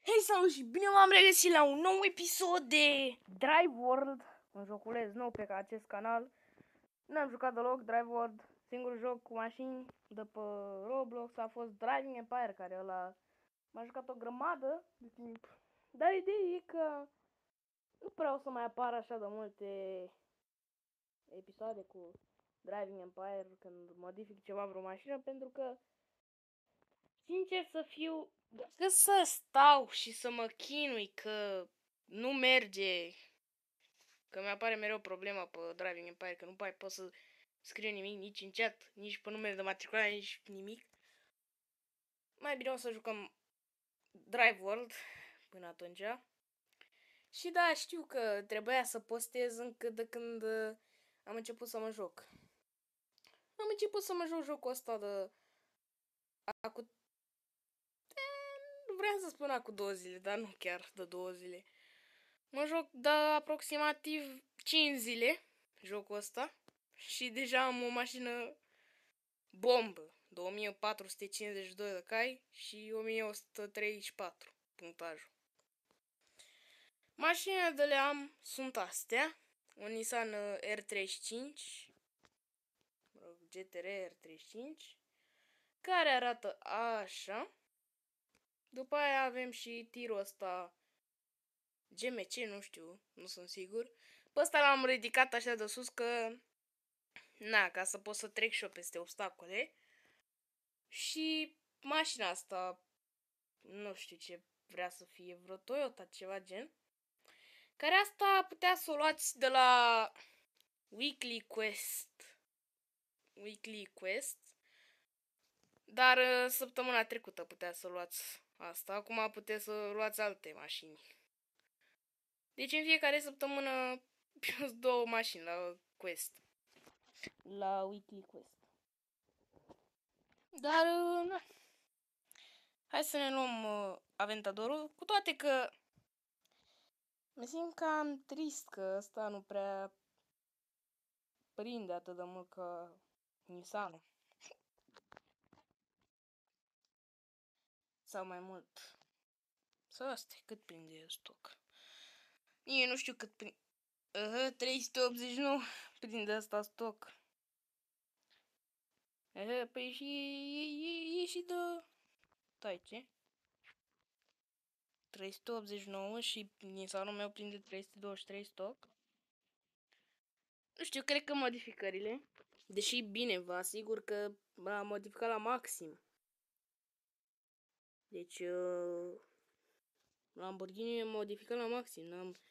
Hei, salut și bine m-am regăsit la un nou episod de Drive World, un joculeț nou pe acest canal. N-am jucat deloc Drive World, singurul joc cu mașini de pe Roblox a fost Driving Empire, care ăla m-a jucat o grămadă de timp. Dar ideea e că nu prea o să mai apară așa de multe episoade cu Driving Empire când modific ceva vreo mașină, pentru că, sincer să fiu, dacă să stau și să mă chinui că nu merge, că mi-apare mereu problema pe Driving Empire, că nu mai pot să scriu nimic, nici în chat, nici pe numele de matriculare, nici nimic. Mai bine o să jucăm Drive World până atunci. Și da, știu că trebuia să postez încă de când am început să mă joc. Am început să mă joc jocul ăsta de acum, vreau să spun acum 2 zile, dar nu chiar de 2 zile. Mă joc de aproximativ 5 zile jocul ăsta și deja am o mașină bombă, de 1452 de cai și 1134 punctajul. Mașinile de le am sunt astea, un Nissan R35, GTR R35, care arată așa. După aia avem și tirul ăsta GMC, nu știu, nu sunt sigur. Pe ăsta l-am ridicat așa de sus că, na, ca să pot să trec și eu peste obstacole. Și mașina asta, nu știu ce vrea să fie, vreo Toyota, ceva gen. Care asta putea să o luați de la Weekly Quest. Weekly Quest. Dar săptămâna trecută putea să luați asta. Acum puteți să luați alte mașini. Deci în fiecare săptămână sunt 2 mașini la Quest. La Weekly Quest. Dar, na. Hai să ne luăm Aventadorul. Cu toate că mă simt cam trist că ăsta nu prea prinde atât de mult ca Nissan. Sau mai mult. Sau astea, cât prinde stoc. Nici nu știu cât prinde. 389 prinde asta stoc. Păi și e și de... Tai ce? 389 și Nissanul meu prinde 323 stoc. Nu știu, cred că modificările, deși bine, vă asigur că l-am modificat la maxim. Deci, Lamborghini e modificat la maxim.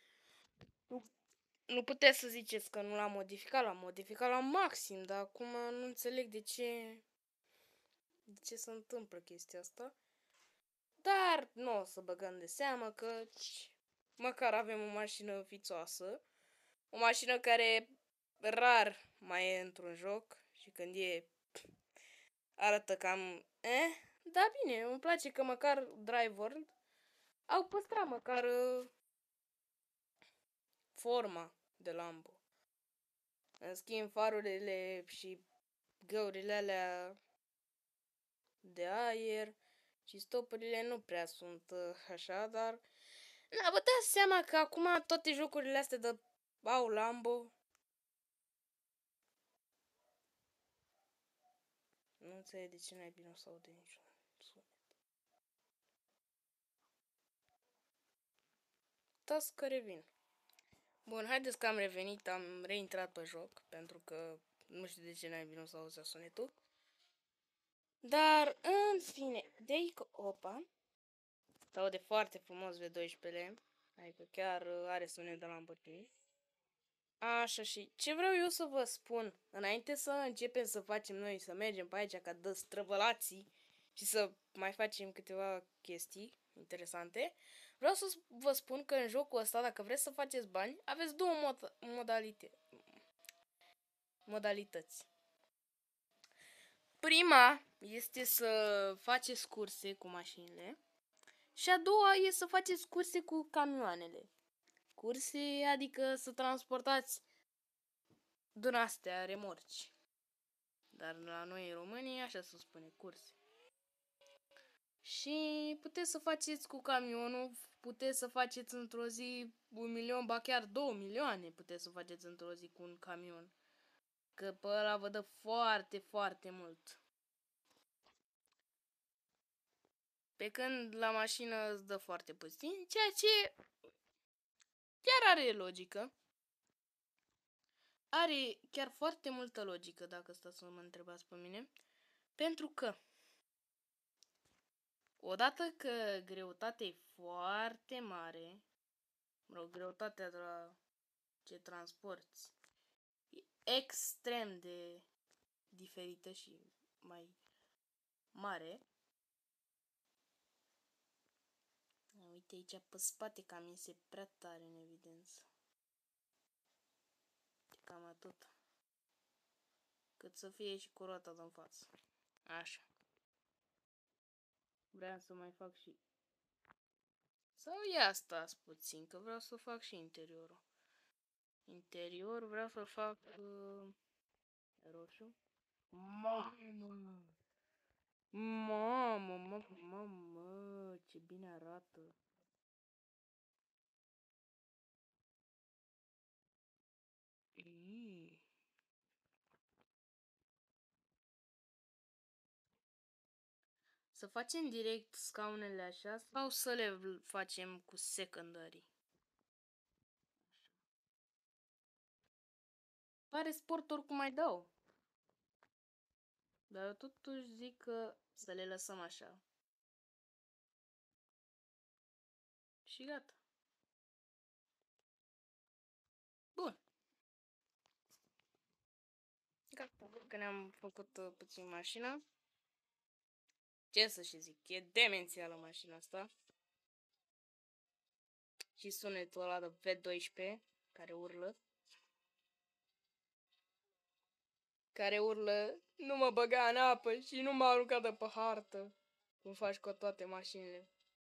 Nu puteți să ziceți că nu l-am modificat la maxim, dar acum nu înțeleg de ce se întâmplă chestia asta. Dar nu o să băgăm de seamă că măcar avem o mașină fițoasă. O mașină care rar mai e într-un joc și când e arată cam da bine, îmi place că măcar Drive World au păstrat măcar forma de Lambo. În schimb, farurile și găurile alea de aer și stopurile nu prea sunt așa, dar na, vă dați seama că acum toate jocurile astea de au Lambo. Nu înțeleg de ce n-ai bine o să aude niciun sunet. Uitați că revin. Bun, haideți că am revenit, am reintrat pe joc, pentru că nu știu de ce n-ai bine o să auzi sunetul. Dar, în fine, de aici, opa, se aude foarte frumos V12-le, adică chiar are sunet de Lamborghini. Așa, și ce vreau eu să vă spun, înainte să începem să facem noi, să mergem pe aici ca de străvălații și să mai facem câteva chestii interesante, vreau să vă spun că în jocul ăsta, dacă vreți să faceți bani, aveți 2 modalități. Prima este să faceți curse cu mașinile și a doua este să faceți curse cu camioanele. Curse, adică să transportați din astea remorci. Dar la noi în România așa se spune, curse. Și puteți să faceți cu camionul, puteți să faceți într-o zi 1.000.000, ba chiar 2.000.000 puteți să faceți într-o zi cu un camion. Că pe ăla vă dă foarte, foarte mult. Pe când la mașină îți dă foarte puțin, ceea ce chiar are logică. Are chiar foarte multă logică, dacă stați să mă întrebați pe mine. Pentru că, odată că greutatea e foarte mare, greutatea de la ce transporti e extrem de diferită și mai mare. Uite aici pe spate cam iese prea tare în evidență. Cam atât. Cât să fie și cu roata din față. Așa. Vreau să mai fac și... Sau ia stați puțin, că vreau să fac și interiorul. Interior vreau să fac roșu. Mamă! Mamă, ce bine arată. Să facem direct scaunele așa sau să le facem cu secondary? Pare sport oricum mai dau. Dar eu totuși zic că să le lăsăm așa. Și gata. Bun. Gata. Că ne-am făcut puțin mașina. Ce să și zic, e demențială mașina asta. Și sunetul ăla de V12 care urlă. Care urlă, nu mă băga în apă și nu m-a aruncat de pe hartă. Cum faci cu toate mașinile.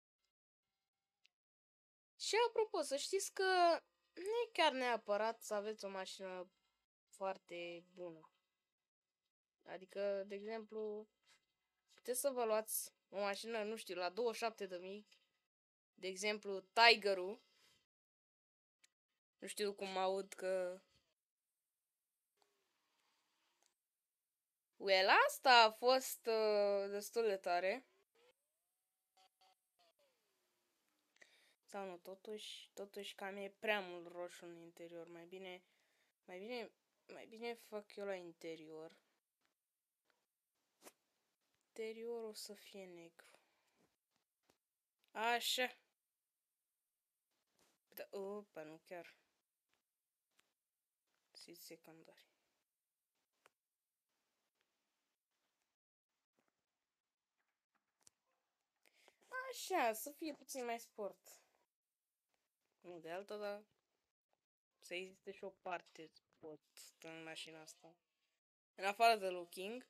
Și apropo, să știți că nu e chiar neapărat să aveți o mașină foarte bună. Adică, de exemplu, puteți să vă luați o mașină, nu știu, la 27.000, de exemplu, Tiger-ul. Nu știu cum aud că... Well, asta a fost destul de tare. Sau nu, totuși cam e prea mult roșu în interior. Mai bine fac eu la interior. Interiorul o să fie negru. Așa. Da, opa, nu chiar. Sit secundari. Așa, să fie puțin mai sport. Nu de altă, dar să existe și o parte sport în mașina asta. În afară de looking.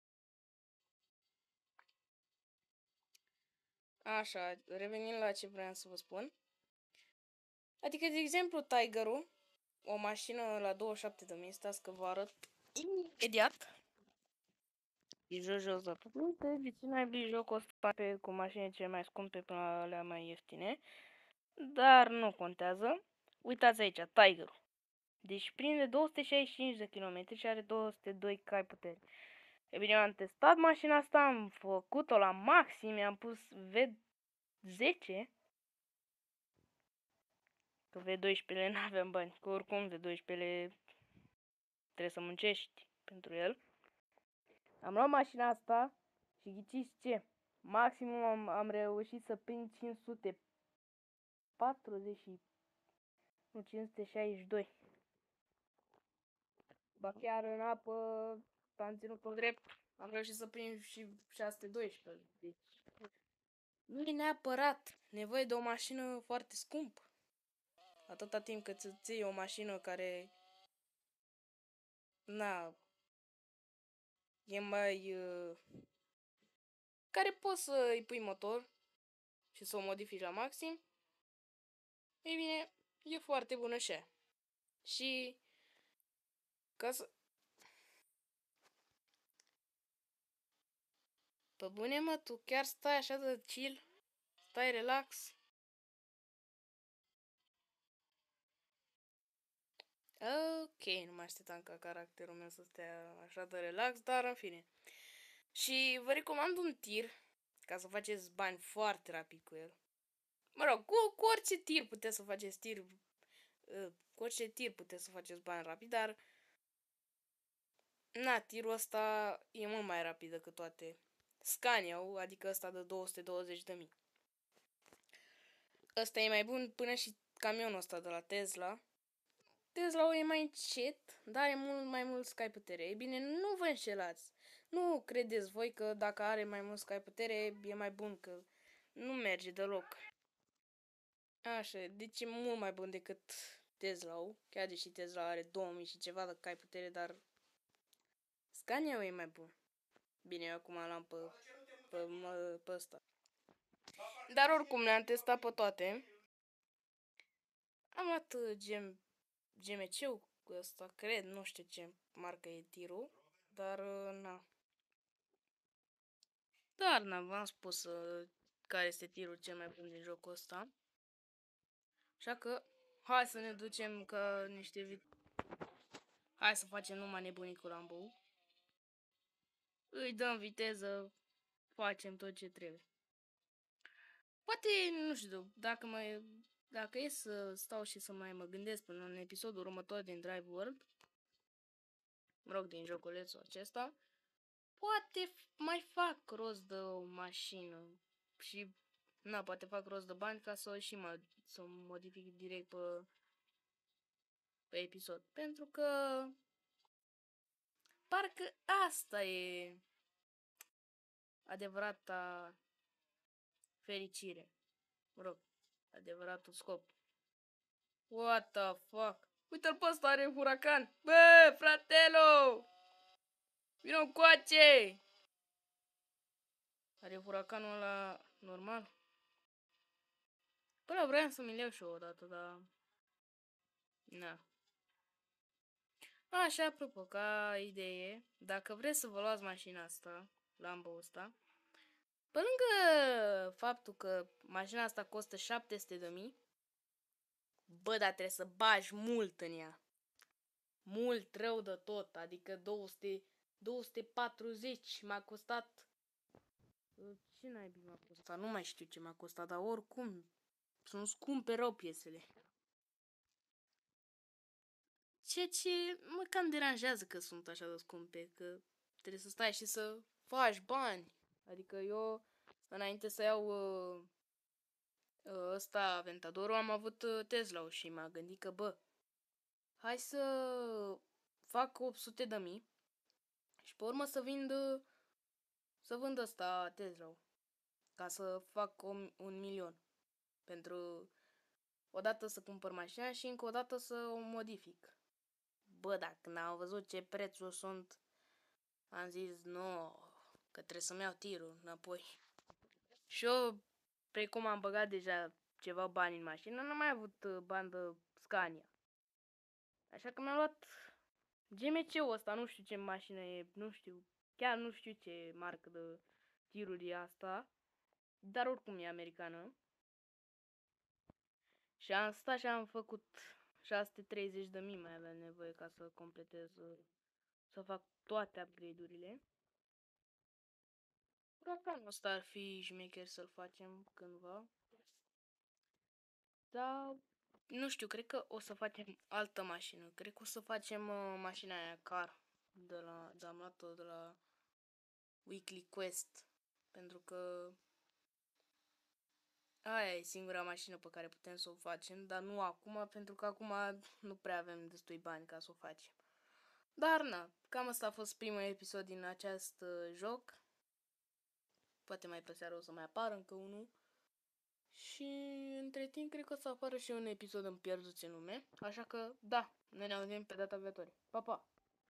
Așa, revenind la ce vreau să vă spun. Adică, de exemplu, Tiger-ul, o mașină la 27.000, stați că vă arăt imediat. Jos de tot. Uite, vicina Bijou costă cu mașini cele mai scumpe până la alea mai ieftine. Dar nu contează. Uitați aici, Tiger. Deci prinde 265 de km și are 202 cai putere. E bine, am testat mașina asta, am făcut-o la maxim, i-am pus V10. Că V12-le n-aveam bani, că oricum V12-le trebuie să muncești pentru el. Am luat mașina asta și ghiciți ce? Maximum am reușit să prind 540 nu, 562. Ba chiar în apă am ținut-o drept, am reușit să prind și 612. Deci nu e neapărat nevoie de o mașină foarte scumpă. Atâta timp cât îți iei o mașină care e mai care poți să îi pui motor și să o modifici la maxim, ei bine, e foarte bună și aia. Și ca să Pe bune, mă, tu chiar stai așa de chill? Stai relax? Ok, nu mai așteptam ca caracterul meu să stea așa de relax, dar în fine. Și vă recomand un tir, ca să faceți bani foarte rapid cu el. Mă rog, cu orice tir puteți să faceți tir, cu orice tir puteți să faceți bani rapid, dar na, tirul ăsta e mult mai rapid decât toate. Scania, adică ăsta de 220.000. Ăsta e mai bun până și camionul ăsta de la Tesla. Tesla e mai încet, dar are mult mai mult scai putere. E bine, nu vă înșelați. Nu credeți voi că dacă are mai mult scai putere e mai bun, că nu merge deloc. Așa, deci e mult mai bun decât Tesla-ul. Chiar deși Tesla are 2000 și ceva de cai putere, dar Scania e mai bun. Bine, eu acum l-am pe ăsta. Dar oricum le-am testat pe toate. Am luat GMC-ul cu ăsta, cred, nu știu ce marcă e tirul, dar na. Dar na, v-am spus care este tirul cel mai bun din jocul ăsta. Așa că, hai să ne ducem ca niște hai să facem numai nebunii cu Rambo. Îi dăm viteză, facem tot ce trebuie. Poate, nu știu, dacă e să stau și să mai mă gândesc până în episodul următor din Drive World, mă rog, din joculețul acesta, poate mai fac rost de o mașină și, na, poate fac rost de bani ca să o modific direct pe episod. Pentru că parcă asta e adevărata fericire. Mă rog, adevăratul scop. What the fuck? Uite-l pe ăsta, are huracan. Bă, fratelo! Vino încoace! Are huracanul ăla normal? Până vreau să-mi iau și eu odată, dar... Na. Așa, apropo, ca idee, dacă vreți să vă luați mașina asta, Lambo ăsta, pe lângă faptul că mașina asta costă 700.000, bă, dar trebuie să bagi mult în ea. Mult, rău de tot, adică 240 m-a costat. Ce naibii m-a costat? Nu mai știu ce m-a costat, dar oricum sunt scumpe rău piesele. Ceea ce mă cam deranjează că sunt așa de scumpe, că trebuie să stai și să faci bani. Adică eu, înainte să iau ăsta, Aventadorul, am avut Tesla-ul și m-a gândit că, bă, hai să fac 800.000 și pe urmă să vând ăsta Tesla-ul, ca să fac 1.000.000. Pentru odată să cumpăr mașina și încă o dată să o modific. Bă, dacă când am văzut ce prețuri sunt, am zis, nu, că trebuie să-mi iau tirul înapoi. Și eu, precum am băgat deja ceva bani în mașină, n-am mai avut bani de Scania. Așa că mi-am luat GMC-ul ăsta, nu știu ce mașină e, nu știu, chiar nu știu ce marcă de tiruri e asta, dar oricum e americană. Și am stat și am făcut 630.000, mai aveam nevoie ca să completez, să fac toate upgrade-urile. Huracanul ăsta ar fi șmecher să-l facem cândva. Dar nu știu, cred că o să facem altă mașină. Cred că o să facem mașina aia car am luat-o de la Weekly Quest. Pentru că aia e singura mașină pe care putem să o facem, dar nu acum, pentru că acum nu prea avem destui bani ca să o facem. Dar na, cam asta a fost primul episod din acest joc. Poate mai pe seară o să mai apară încă unul. Și între timp cred că o să apară și un episod în Pierduți în lume. Așa că, da, ne auzim pe data viitoare. Pa, pa!